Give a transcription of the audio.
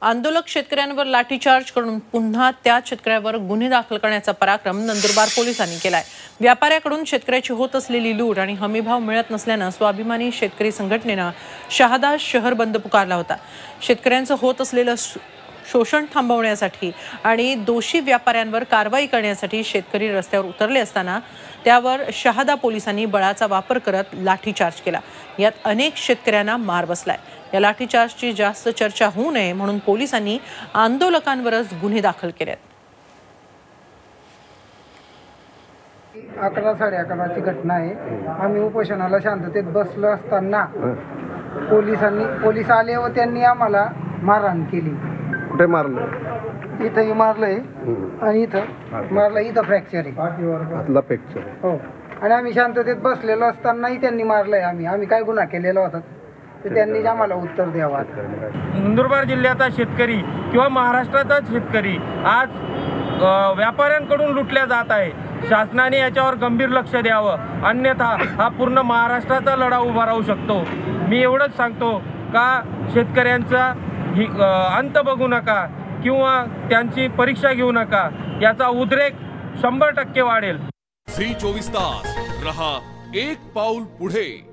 आंदोलक शेतकऱ्यांवर लाठीचार्ज करून पुन्हा त्या शेतकऱ्यावर गुन्हे दाखल करण्याचा पराक्रम नंदुरबार पोलिसांनी केलाय। व्यापाऱ्याकडून शेतकऱ्याची होत असलेली लूट आणि हमीभाव मिळत नसल्याने स्वाभिमानी शेतकरी संघटनेने शहादा शहर बंद पुकारला होता। शेतकऱ्यांचं होत असलेलं शोषण थांबवण्यासाठी आणि दोषी व्यापाऱ्यांवर कारवाई करण्यासाठी शेतकरी रस्त्यावर उतरले असताना त्यावर शहादा पोलिसांनी बळाचा वापर करत लाठीचार्ज केला। यात अनेक शेतकऱ्यांना मार बसलाय। या लाठीचार्जची जास्त चर्चा होऊ नये म्हणून पोलिसांनी आंदोलकांवरच गुन्हे दाखल केलेत। 11:30ची घटना आहे। आम्ही उपोषणाला शांततेत बसलो असताना पोलीस आले व त्यांनी आम्हाला मारहाण केली। कुठे मारलं? इथंही मारलंय आणि इथं मारलं, इथं फ्रॅक्चर आहे, हातला फ्रॅक्चर। हो, आणि आम्ही शांततेत बसलेलो असतानाही त्यांनी मारलंय। आम्ही काय गुन्हा केलेला होता ते त्यांनी आम्हाला उत्तर द्यावं। नंदुरबार जिल्ह्याचा शेतकरी किंवा महाराष्ट्राचा शेतकरी आज व्यापाऱ्यांकडून लुटल्या जात आहे। शासनाने याच्यावर गंभीर लक्ष द्यावं, अन्यथा हा पूर्ण महाराष्ट्राचा लढा उभा राहू शकतो। मी एवढंच सांगतो का शेतकऱ्यांचा अंत बघू नका किंवा त्यांची परीक्षा घेऊ नका, याचा उद्रेक 100% वाढेल। झी 24 तास रहा एक पाऊल पुढे।